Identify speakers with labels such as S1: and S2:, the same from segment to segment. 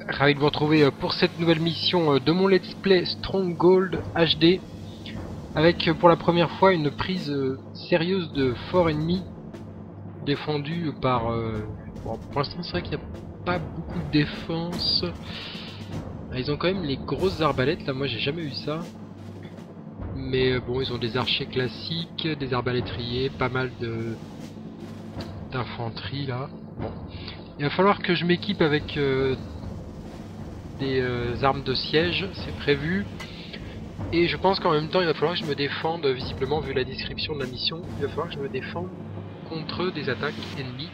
S1: Ravi de vous retrouver pour cette nouvelle mission de mon Let's Play Stronghold HD, avec pour la première fois une prise sérieuse de fort ennemi défendu par... bon, pour l'instant c'est vrai qu'il n'y a pas beaucoup de défense. Ils ont quand même les grosses arbalètes, là moi j'ai jamais eu ça. Mais bon, ils ont des archers classiques, des arbalétriers, pas mal d'infanterie là. Bon. Il va falloir que je m'équipe avec des armes de siège, c'est prévu. Et je pense qu'en même temps il va falloir que je me défende, visiblement vu la description de la mission, il va falloir que je me défende contre des attaques ennemies.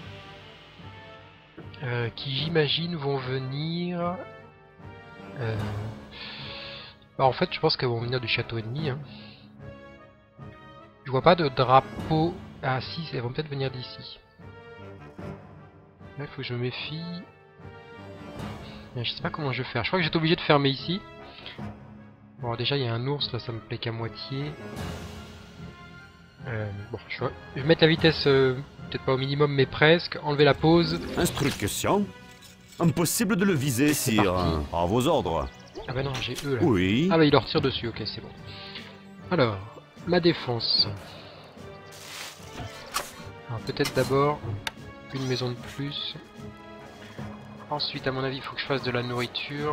S1: Qui j'imagine vont venir... Bah en fait je pense qu'elles vont venir du château ennemi. Hein. Je vois pas de drapeau... Ah si, elles vont peut-être venir d'ici. Là il faut que je me méfie. Je sais pas comment je vais faire. Je crois que j'étais obligé de fermer ici. Bon déjà il y a un ours là, ça me plaît qu'à moitié. Bon, je vais mettre la vitesse peut-être pas au minimum mais presque. Enlever la pause.
S2: Instruction. Impossible de le viser, sire. À vos ordres.
S1: Ah bah non, j'ai eux là.
S2: Oui.
S1: Ah bah il leur tire dessus, ok c'est bon. Alors, ma défense. Alors peut-être d'abord une maison de plus. Ensuite à mon avis il faut que je fasse de la nourriture.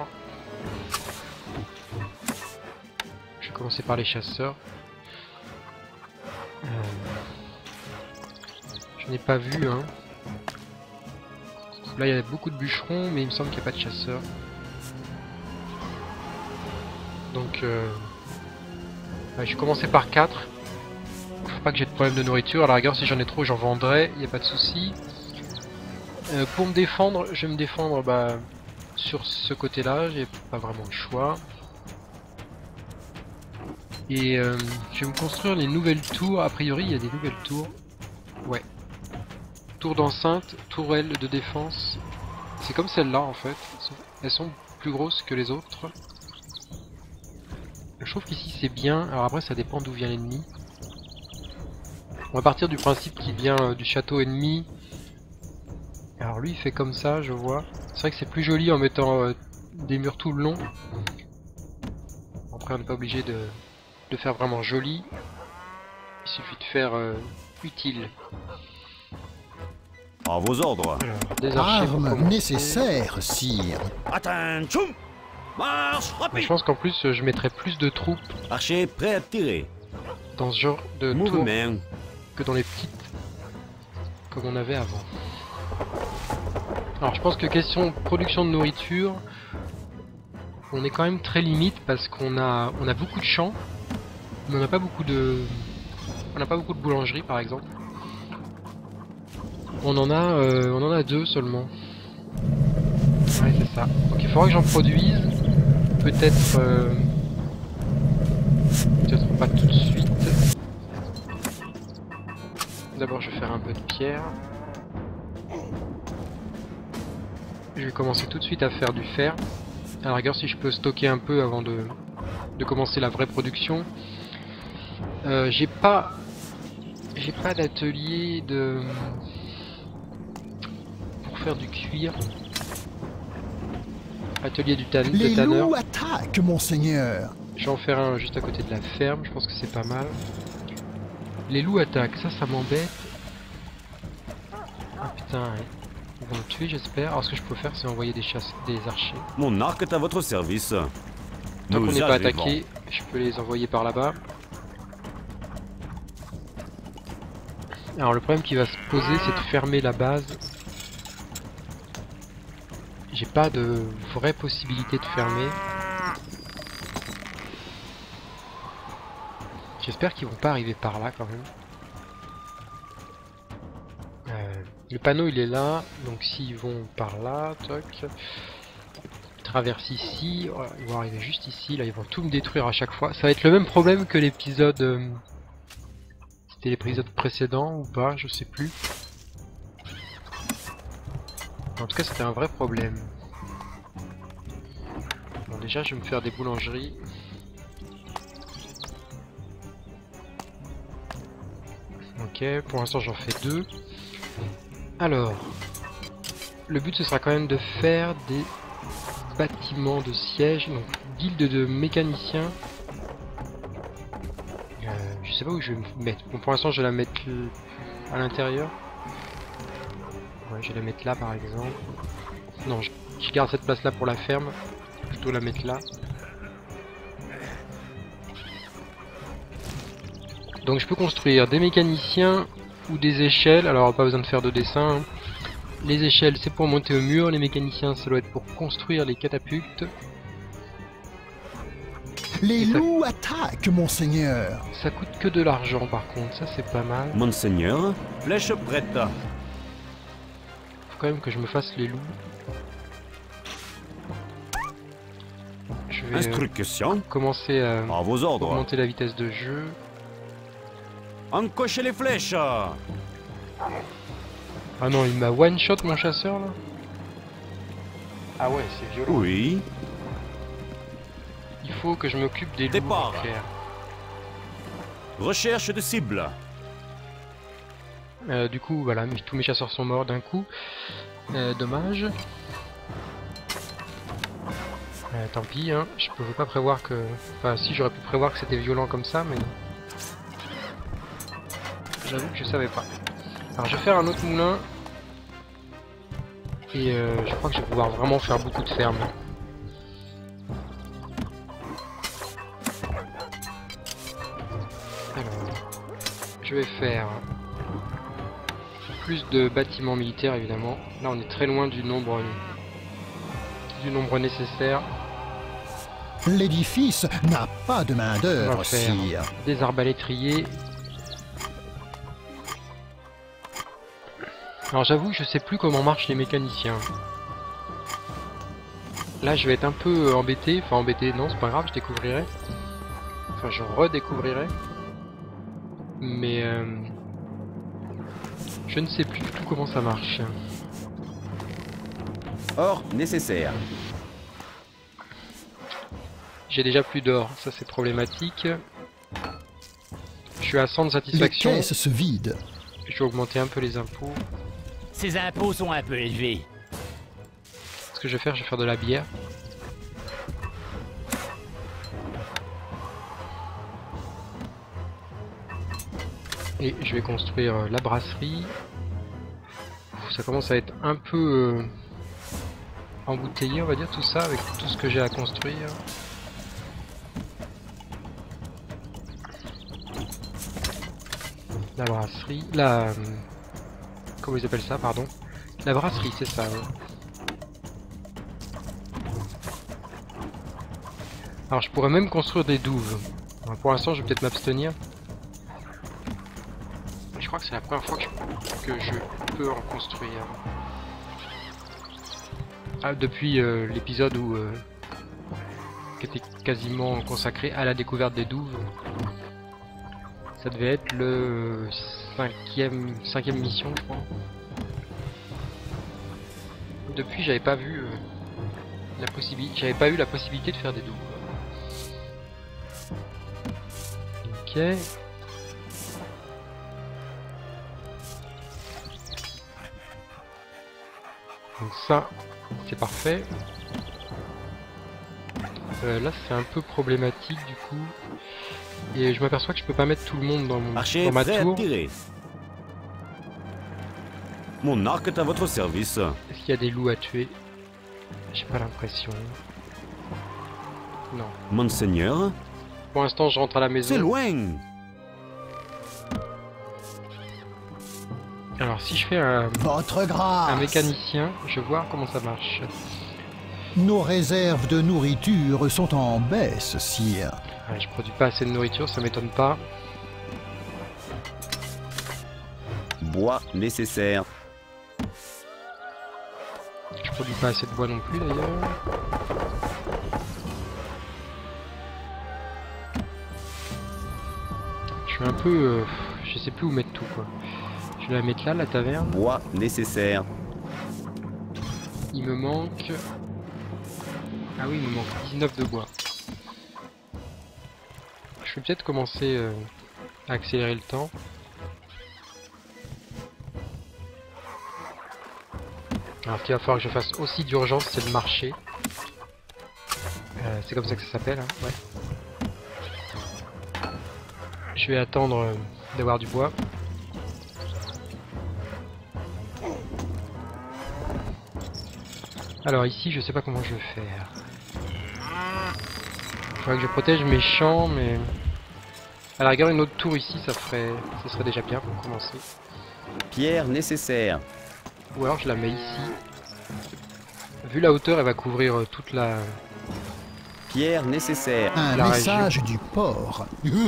S1: Je vais commencer par les chasseurs. Je n'ai pas vu hein. Là il y a beaucoup de bûcherons mais il me semble qu'il n'y a pas de chasseurs. Donc je vais commencer par 4. Faut pas que j'ai de problème de nourriture. À la rigueur si j'en ai trop j'en vendrai, il n'y a pas de souci. Pour me défendre, je vais me défendre sur ce côté là, j'ai pas vraiment le choix. Et je vais me construire les nouvelles tours, a priori il y a des nouvelles tours. Ouais. Tour d'enceinte, tourelle de défense. C'est comme celle-là en fait, elles sont plus grosses que les autres. Je trouve qu'ici c'est bien, alors après ça dépend d'où vient l'ennemi. On va partir du principe qu'il vient du château ennemi. Alors lui il fait comme ça, je vois. C'est vrai que c'est plus joli en mettant des murs tout le long. Après on n'est pas obligé de faire vraiment joli. Il suffit de faire utile.
S2: À vos ordres.
S1: Alors, des archers pour
S3: Armes
S1: commencer.
S3: nécessaires, sire.
S2: Attention. Marche
S1: Mais
S2: rapide.
S1: je pense qu'en plus je mettrai plus de troupes
S2: Archer prêt à tirer.
S1: dans ce genre de tour
S2: Mouvement.
S1: que dans les petites comme on avait avant. Alors je pense que question production de nourriture, on est quand même très limite parce qu'on a beaucoup de champs, mais on n'a pas beaucoup de boulangerie par exemple. On en a 2 seulement. Ouais c'est ça. Donc il faudra que j'en produise. Peut-être pas tout de suite. D'abord je vais faire un peu de pierre. Je vais commencer tout de suite à faire du fer. À la rigueur si je peux stocker un peu avant de commencer la vraie production. J'ai pas d'atelier pour faire du cuir. Atelier de
S3: Les
S1: tanneur.
S3: loups attaquent, monseigneur.
S1: Je vais en faire un juste à côté de la ferme, je pense que c'est pas mal. Les loups attaquent, ça m'embête. Ah putain, ouais. Ils vont me tuer j'espère. Alors ce que je peux faire c'est envoyer des archers.
S2: Mon arc est à votre service.
S1: Tant qu'on
S2: Nous
S1: n'est pas
S2: arrivons.
S1: attaqué, je peux les envoyer par là-bas. Alors le problème qui va se poser c'est de fermer la base. J'ai pas de vraie possibilité de fermer. J'espère qu'ils vont pas arriver par là quand même. Le panneau il est là, donc s'ils vont par là, toc. Ils traversent ici, voilà, ils vont arriver juste ici, là ils vont tout me détruire à chaque fois. Ça va être le même problème que l'épisode... C'était l'épisode précédent ou pas, je sais plus. En tout cas c'était un vrai problème. Bon déjà je vais me faire des boulangeries. Ok, pour l'instant j'en fais 2. Alors, le but ce sera quand même de faire des bâtiment de siège, donc guilde de mécaniciens. Je sais pas où je vais me mettre. Bon, pour l'instant, je vais la mettre à l'intérieur. Ouais, je vais la mettre là par exemple. Non, je garde cette place là pour la ferme. Je vais plutôt la mettre là. Donc je peux construire des mécaniciens ou des échelles. Alors pas besoin de faire de dessin. Hein. Les échelles c'est pour monter au mur. Les mécaniciens ça doit être pour construire les catapultes.
S3: Les loups attaquent, monseigneur.
S1: Ça coûte que de l'argent par contre. Ça c'est pas mal.
S2: Monseigneur, flèche prête.
S1: Faut quand même que je me fasse les loups. Je vais
S2: Instruction.
S1: commencer à
S2: À vos ordres.
S1: augmenter la vitesse de jeu.
S2: Encochez les flèches.
S1: Ah non, il m'a one shot mon chasseur là. Ah ouais, c'est violent.
S2: Oui.
S1: Il faut que je m'occupe des loups.
S2: Départ.
S1: Clair.
S2: Recherche de cible.
S1: Du coup, voilà, tous mes chasseurs sont morts d'un coup. Dommage. Tant pis, hein. Je pouvais pas prévoir que... Enfin, si, j'aurais pu prévoir que c'était violent comme ça, mais... J'avoue que je savais pas. Alors, je vais faire un autre moulin. Et je crois que je vais pouvoir vraiment faire beaucoup de fermes. Alors, je vais faire plus de bâtiments militaires évidemment. Là on est très loin du nombre nécessaire.
S3: L'édifice n'a pas de
S1: On
S3: main-d'œuvre,
S1: va faire
S3: sire.
S1: des arbalétriers. Alors j'avoue je sais plus comment marchent les mécaniciens. Là je vais être un peu embêté, enfin embêté non c'est pas grave, je découvrirai. Enfin je redécouvrirai. Mais je ne sais plus du tout comment ça marche.
S2: Or nécessaire.
S1: J'ai déjà plus d'or, ça c'est problématique. Je suis à 100 de
S3: Les
S1: satisfaction.
S3: caisses se vident.
S1: Je vais augmenter un peu les impôts.
S4: Ces impôts sont un peu élevés.
S1: Ce que je vais faire de la bière. Et je vais construire la brasserie. Ça commence à être un peu embouteillé, on va dire, tout ça, avec tout ce que j'ai à construire. La brasserie, comment ils appellent ça, pardon? La brasserie, c'est ça. Ouais. Alors je pourrais même construire des douves. Alors, pour l'instant, je vais peut-être m'abstenir. Je crois que c'est la première fois que je peux en construire. Ah, depuis l'épisode qui était quasiment consacré à la découverte des douves. Ça devait être le cinquième mission, je crois. Depuis, j'avais pas vu j'avais pas eu la possibilité de faire des douves. Ok. Donc ça, c'est parfait. Là, c'est un peu problématique du coup. Et je m'aperçois que je peux pas mettre tout le monde dans ma
S2: Prêt à
S1: tour.
S2: tirer. Mon arc est à votre service.
S1: Est-ce qu'il y a des loups à tuer? J'ai pas l'impression. Non.
S2: Monseigneur,
S1: Pour l'instant, je rentre à la
S2: c'est
S1: maison.
S2: loin.
S1: Alors, si je fais un
S3: Votre grâce.
S1: mécanicien, je vais voir comment ça marche.
S3: Nos réserves de nourriture sont en baisse, sire.
S1: Ouais, je produis pas assez de nourriture, ça m'étonne pas.
S2: Bois nécessaire.
S1: Je produis pas assez de bois non plus d'ailleurs. Je suis un peu... je sais plus où mettre tout quoi. Je vais la mettre là, la taverne.
S2: Bois nécessaire.
S1: Il me manque... Ah oui, il me manque 19 de bois. Je vais peut-être commencer à accélérer le temps. Alors ce qu'il va falloir que je fasse aussi d'urgence, c'est le marché. C'est comme ça que ça s'appelle, hein, ouais. Je vais attendre d'avoir du bois. Alors ici, je sais pas comment je vais faire. Il faudrait que je protège mes champs, mais... À la rigueur, une autre tour ici, ça serait déjà bien pour commencer.
S2: Pierre nécessaire.
S1: Ou alors je la mets ici. Vu la hauteur, elle va couvrir toute la...
S2: Pierre nécessaire.
S3: Un
S1: La
S3: message du port.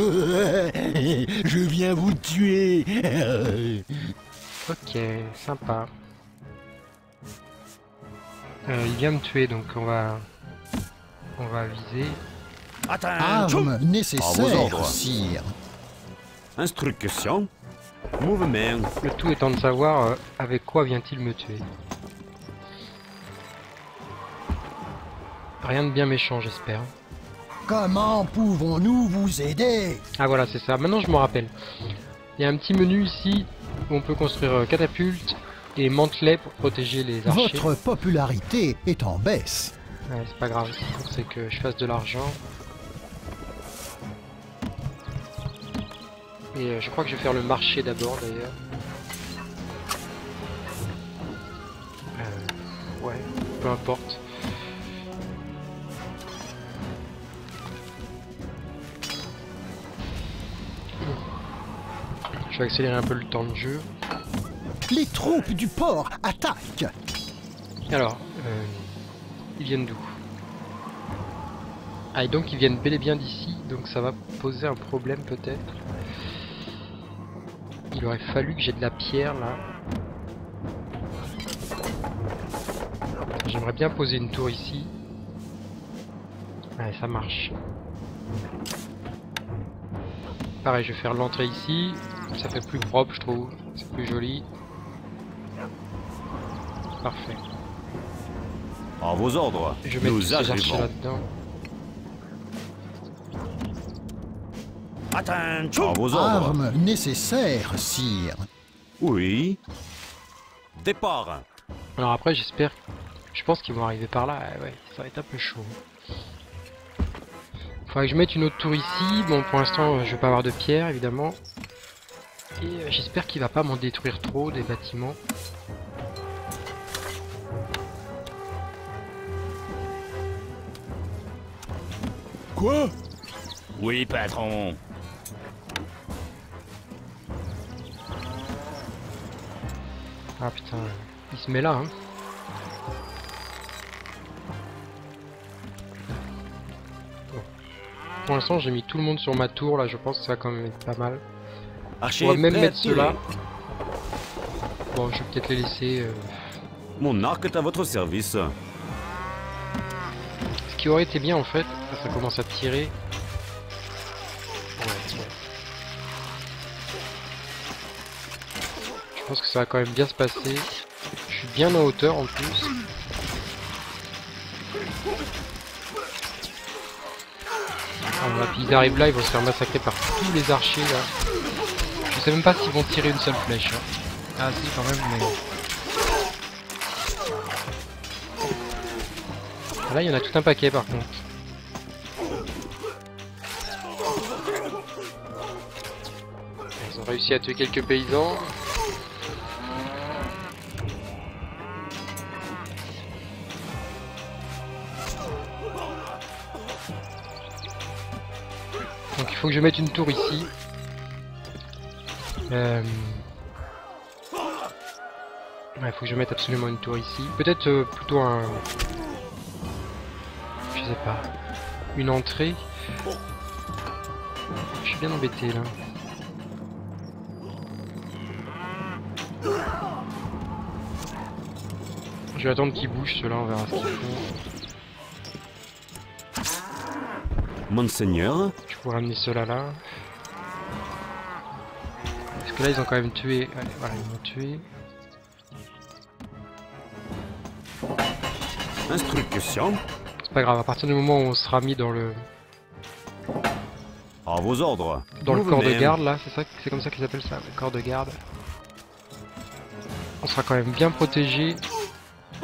S3: Je viens vous tuer.
S1: Ok, sympa. Il vient me tuer, donc on va viser.
S3: Armes
S2: À vos
S3: nécessaires,
S2: ordres.
S3: sire.
S2: Instruction. Mouvement.
S1: Le tout étant de savoir avec quoi vient-il me tuer. Rien de bien méchant, j'espère.
S3: Comment pouvons-nous vous aider?
S1: Ah voilà, c'est ça. Maintenant, je me rappelle. Il y a un petit menu ici où on peut construire catapulte et mantelet pour protéger les archers.
S3: Votre popularité est en baisse.
S1: Ouais, c'est pas grave. C'est que je fasse de l'argent. Et je crois que je vais faire le marché d'abord, d'ailleurs. Ouais, peu importe. Je vais accélérer un peu le temps de jeu.
S3: Les troupes du port attaquent.
S1: Alors, ils viennent d'où? Ah, et donc ils viennent bel et bien d'ici, donc ça va poser un problème peut-être. Il aurait fallu que j'ai de la pierre là. J'aimerais bien poser une tour ici. Ouais, ça marche. Pareil, je vais faire l'entrée ici. Ça fait plus propre, je trouve. C'est plus joli. Parfait.
S2: À vos ordres.
S1: Je vais mettre tous
S2: Nous
S1: ces archers
S2: arrivons.
S1: là-dedans.
S2: À vos ordres.
S3: Armes nécessaires, sire.
S2: Oui. Départ.
S1: Alors après, j'espère... Je pense qu'ils vont arriver par là. Ouais, ça va être un peu chaud. Faudrait que je mette une autre tour ici. Bon, pour l'instant, je vais pas avoir de pierre, évidemment. Et j'espère qu'il va pas m'en détruire trop, des bâtiments.
S3: Quoi?
S4: Oui, patron.
S1: Ah putain, il se met là, hein. Bon. Pour l'instant, j'ai mis tout le monde sur ma tour, là, je pense que ça va quand même être pas mal. On
S2: Archer
S1: va même
S2: prêt à
S1: mettre
S2: tirer.
S1: ceux-là. Bon, je vais peut-être les laisser...
S2: Mon arc est à votre service.
S1: Ce qui aurait été bien, en fait, ça commence à tirer. Ouais. Je pense que ça va quand même bien se passer. Je suis bien en hauteur, en plus. Ah, voilà, puis ils arrivent là, ils vont se faire massacrer par tous les archers, là. Je sais même pas s'ils vont tirer une seule flèche. Hein. Ah si, quand même, mais... Là, il y en a tout un paquet, par contre. Ils ont réussi à tuer quelques paysans. Donc il faut que je mette une tour ici. Ouais, faut que je mette absolument une tour ici. Peut-être plutôt un... Je sais pas. Une entrée. Je suis bien embêté là. Je vais attendre qu'ils bougent ceux-là, on verra ce qu'ils font.
S2: Monseigneur.
S1: Je pourrais amener ceux-là là. Parce que là ils ont quand même tué. Allez, voilà, ils m'ont tué.
S2: Instruction.
S1: C'est pas grave, à partir du moment où on sera mis dans le
S2: À vos ordres.
S1: corps de
S2: Mouvement.
S1: garde là, c'est comme ça qu'ils appellent ça, le corps de garde. On sera quand même bien protégé.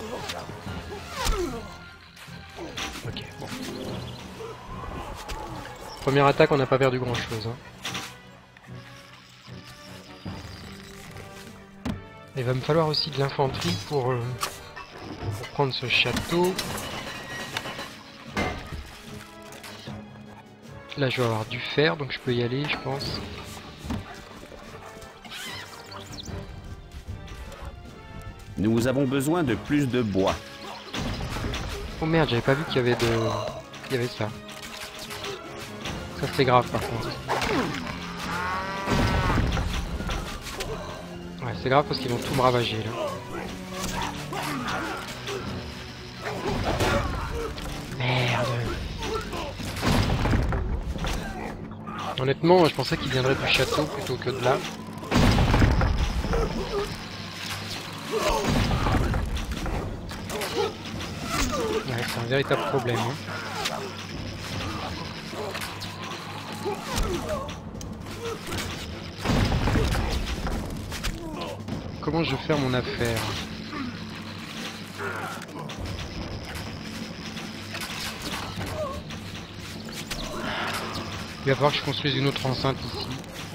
S1: Première attaque, on n'a pas perdu grand chose. Hein. Il va me falloir aussi de l'infanterie pour prendre ce château. Là je vais avoir du fer, donc je peux y aller je pense.
S2: Nous avons besoin de plus de bois.
S1: Oh merde, j'avais pas vu qu'il y avait ça. Ça c'est grave par contre. Ouais, c'est grave parce qu'ils vont tout me ravager là. Merde. Honnêtement, je pensais qu'il viendrait du château plutôt que de là. Ouais, c'est un véritable problème. Hein. Comment je vais faire mon affaire? Il va falloir que je construise une autre enceinte ici.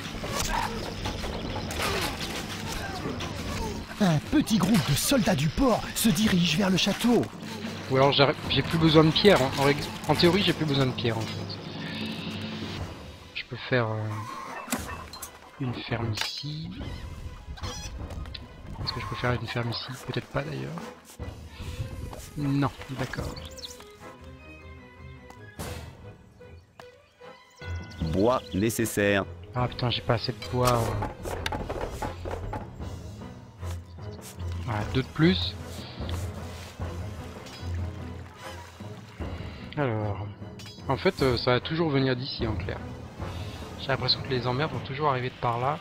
S3: Un petit groupe de soldats du port se dirige vers le château.
S1: Ou alors j'ai plus besoin de pierre. Hein. En théorie, j'ai plus besoin de pierre en fait. Je peux faire une ferme ici. Est-ce que je peux faire une ferme ici? Peut-être pas d'ailleurs. Non, d'accord.
S2: Bois nécessaire.
S1: Ah putain, j'ai pas assez de bois. Voilà, 2 de plus. Alors, en fait, ça va toujours venir d'ici en clair. J'ai l'impression que les emmerdes vont toujours arriver de par là.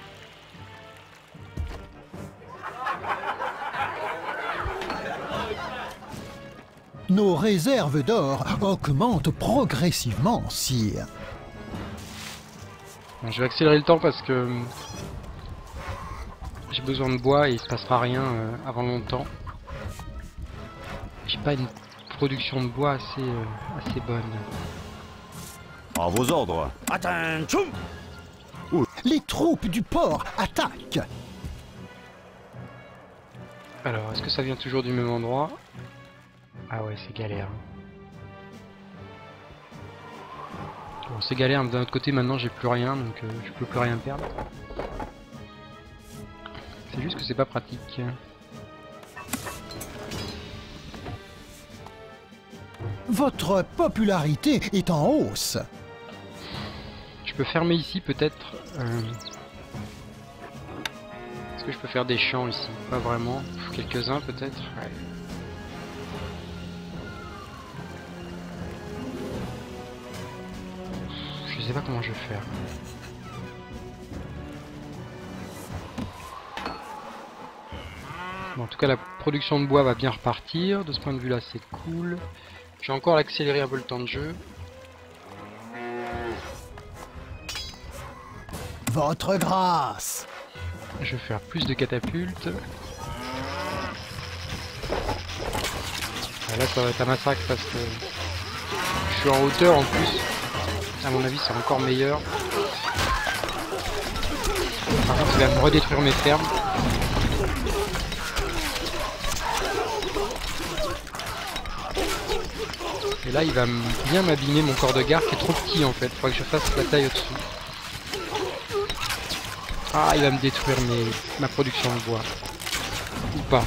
S3: Nos réserves d'or augmentent progressivement, sire.
S1: Bon, je vais accélérer le temps parce que j'ai besoin de bois et il se passera rien avant longtemps. J'ai pas une production de bois assez bonne.
S2: À vos ordres. Attention!
S3: Les troupes du port attaquent.
S1: Alors, est-ce que ça vient toujours du même endroit? Ah ouais, c'est galère. Bon, c'est galère, mais d'un autre côté, maintenant, j'ai plus rien, donc je peux plus rien perdre. C'est juste que c'est pas pratique.
S3: Votre popularité est en hausse.
S1: Je peux fermer ici, peut-être. Est-ce que je peux faire des champs ici? Pas vraiment. Quelques-uns, peut-être. Ouais. Je sais pas comment je vais faire. Bon, en tout cas, la production de bois va bien repartir. De ce point de vue-là, c'est cool. Je vais encore accélérer un peu le temps de jeu.
S3: Votre grâce.
S1: Je vais faire plus de catapultes. Là, ça va être un massacre parce que je suis en hauteur en plus. À mon avis, c'est encore meilleur. Par contre, il va me redétruire mes fermes. Et là, il va bien m'abîmer mon corps de garde qui est trop petit en fait. Il faudra que je fasse la taille au-dessus. Ah, il va me détruire ma production de bois. Ou pas.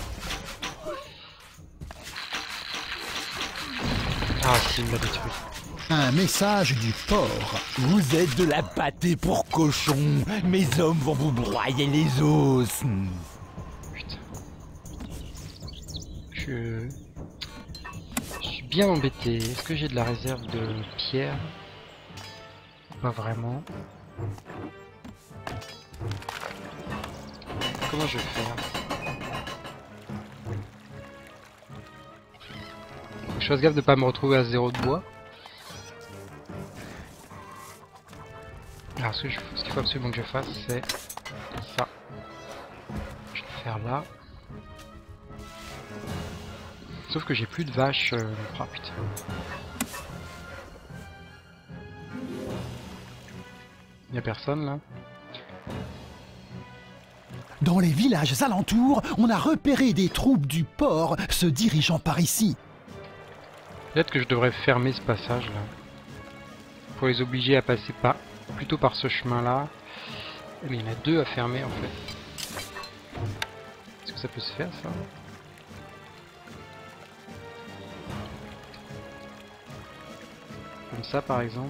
S1: Ah, si, il m'a détruit.
S3: Un message du port.
S5: Vous êtes de la pâtée pour cochon. Mes hommes vont vous broyer les os.
S1: Putain. Je suis bien embêté. Est-ce que j'ai de la réserve de pierre? Pas vraiment. Comment je vais faire? Faut que je fasse gaffe de pas me retrouver à 0 de bois. Alors ce qu'il faut absolument que je fasse, c'est ça. Je vais le faire là. Sauf que j'ai plus de vaches. Ah putain. Il n'y a personne là.
S3: Dans les villages alentours, on a repéré des troupes du port se dirigeant par ici.
S1: Peut-être que je devrais fermer ce passage là. Pour les obliger à passer plutôt par ce chemin là. Mais il y en a deux à fermer en fait. Est-ce que ça peut se faire ça? Comme ça par exemple.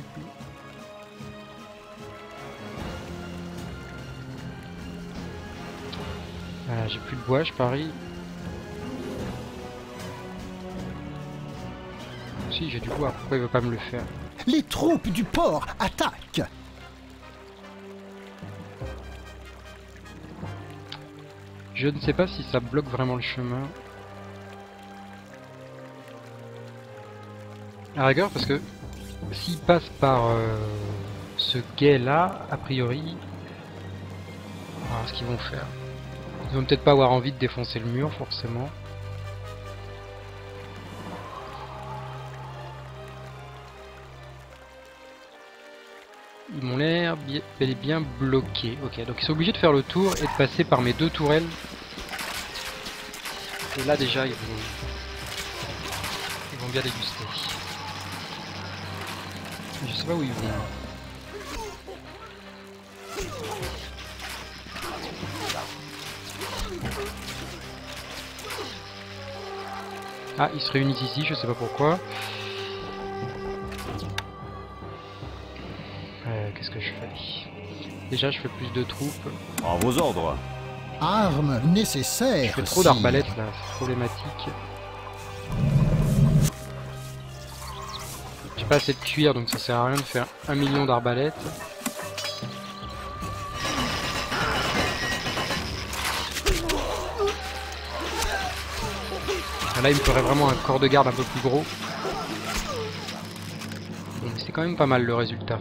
S1: J'ai plus de bois, je parie. Si, j'ai du bois, pourquoi il veut pas me le faire?
S3: Les troupes du port attaquent.
S1: Je ne sais pas si ça bloque vraiment le chemin. À la rigueur, parce que s'il passe par ce guet là, a priori, alors ce qu'ils vont faire. Ils vont peut-être pas avoir envie de défoncer le mur, forcément. Ils m'ont l'air bel et bien bloqués. Ok, donc ils sont obligés de faire le tour et de passer par mes deux tourelles. Et là déjà, ils vont bien déguster. Je sais pas où ils vont. Ah, ils se réunissent ici, je sais pas pourquoi. Qu'est-ce que je fais? Déjà, je fais plus de troupes.
S2: À vos ordres.
S3: Armes nécessaires.
S1: Je fais trop d'arbalètes là, c'est problématique. J'ai pas assez de cuir, donc ça sert à rien de faire 1 million d'arbalètes. Là, il me ferait vraiment un corps de garde un peu plus gros. Donc c'est quand même pas mal le résultat.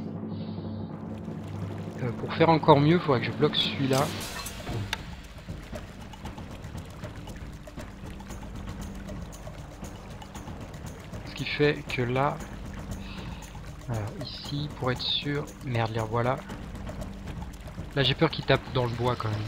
S1: Pour faire encore mieux, il faudrait que je bloque celui-là. Ce qui fait que là... Alors ici, pour être sûr... Merde, les revoilà. Là, j'ai peur qu'il tape dans le bois quand même.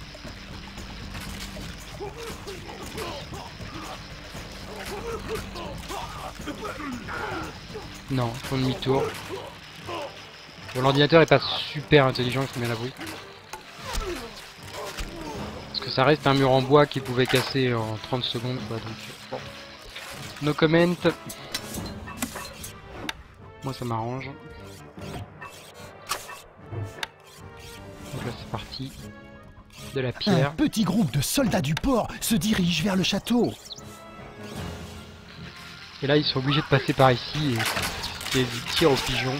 S1: Non, ils font demi-tour. Bon, l'ordinateur est pas super intelligent, il faut bien l'avouer. Parce que ça reste un mur en bois qui pouvait casser en 30 secondes, quoi, donc bon. No comment. Moi ça m'arrange. Donc là c'est parti. De la
S3: Un
S1: pierre.
S3: petit groupe de soldats du port se dirige vers le château.
S1: Et là ils sont obligés de passer par ici et ils tirent aux pigeons.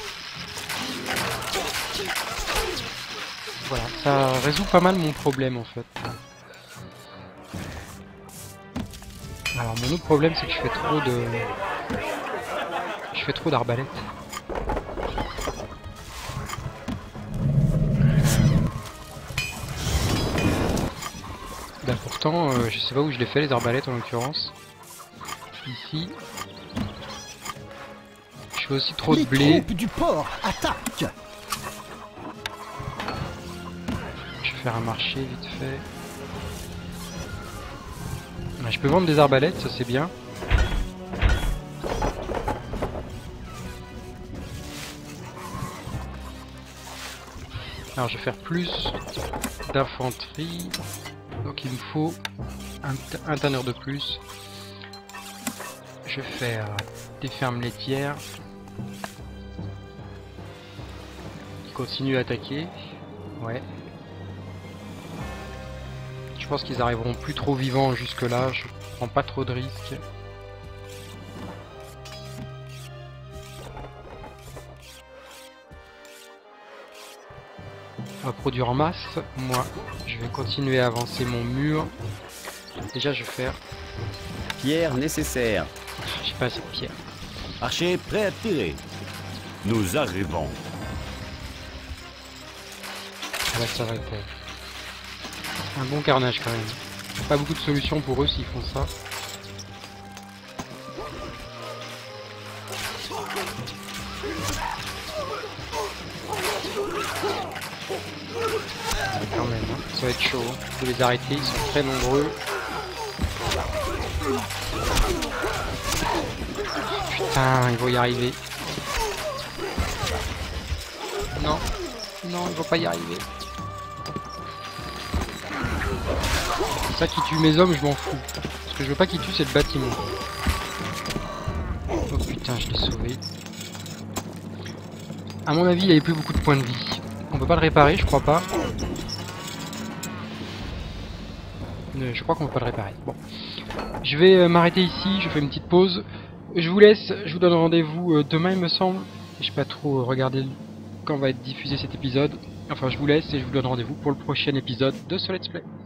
S1: Voilà, ça résout pas mal mon problème en fait. Alors mon autre problème c'est que je fais trop d'arbalètes. Bah pourtant je sais pas où je les fais les arbalètes en l'occurrence. Ici. Je fais aussi trop de blé.
S3: Les troupes du port attaquent.
S1: Je vais faire un marché vite fait. Je peux vendre des arbalètes, ça c'est bien. Alors je vais faire plus d'infanterie. Donc il me faut un tanneur de plus. Je vais faire des fermes laitières. Ils continuent à attaquer. Ouais. Je pense qu'ils arriveront plus trop vivants jusque là. Je prends pas trop de risques. On va produire en masse. Moi, je vais continuer à avancer mon mur. Déjà, je vais faire...
S2: Pierre nécessaire.
S1: J'ai pas assez de pierre.
S2: Archer prêt à tirer. Nous arrivons.
S1: Ça va s'arrêter. Un bon carnage quand même. Pas beaucoup de solutions pour eux s'ils font ça. Quand même, hein. Ça va être chaud. Faut les arrêter, ils sont très nombreux. Putain, ils vont y arriver. Non, non, ils vont pas y arriver. C'est ça qui tue mes hommes, je m'en fous. Ce que je veux pas qu'ils tuent, c'est le bâtiment. Oh putain, je l'ai sauvé. À mon avis, il avait plus beaucoup de points de vie. On peut pas le réparer, je crois pas. Je crois qu'on peut pas le réparer. Bon. Je vais m'arrêter ici, je fais une petite pause. Je vous laisse, je vous donne rendez-vous demain, il me semble. Je sais pas trop regarder quand va être diffusé cet épisode. Enfin, je vous laisse et je vous donne rendez-vous pour le prochain épisode de ce Let's Play.